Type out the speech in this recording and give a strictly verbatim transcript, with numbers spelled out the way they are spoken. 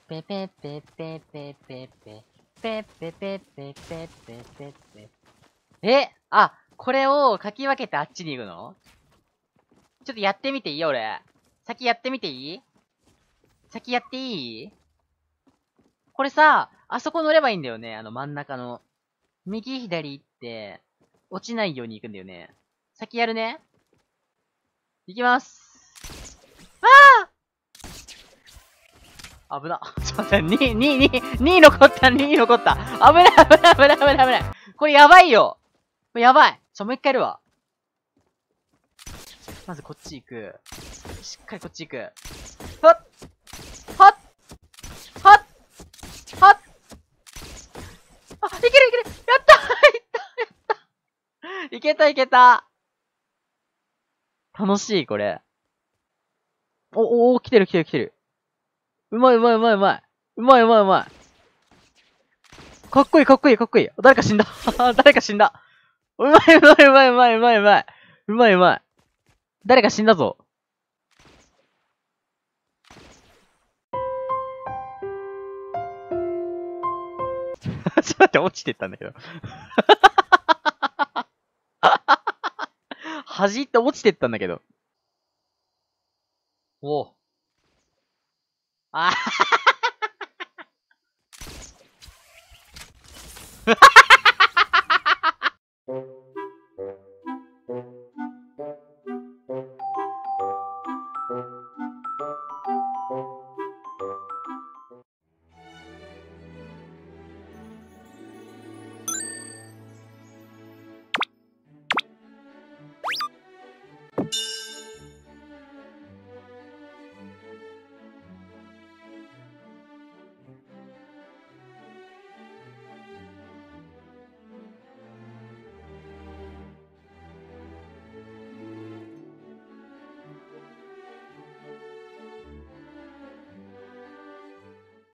ペペペペペペペペペペペペペペペえあ、これをかき分けてあっちに行くの？ちょっとやってみていい？俺。先やってみていい？先やっていい？これさ、あそこ乗ればいいんだよね。あの真ん中の。右左行って、落ちないように行くんだよね。先やるね。行きます。ああ危な。ちょっと待って、に、に、に、に残った、に残った。危ない、危ない、危ない、危ない、危ない。これやばいよ。これやばい。ちょ、もう一回やるわ。まずこっち行く。しっかりこっち行く。はっはっはっはっあ、いけるいけるやったいったやったいけたいけた楽しい、これ。お、お、お、来てる来てる来てる。うまいうまいうまいうまい。うまいうまいうまい。かっこいいかっこいいかっこいい。誰か死んだ。誰か死んだ。うまいうまいうまいうまいうまいうまい。うまいうまい。誰か死んだぞ。ちょっと待って、落ちてったんだけど。弾いて落ちてったんだけど。おお。あ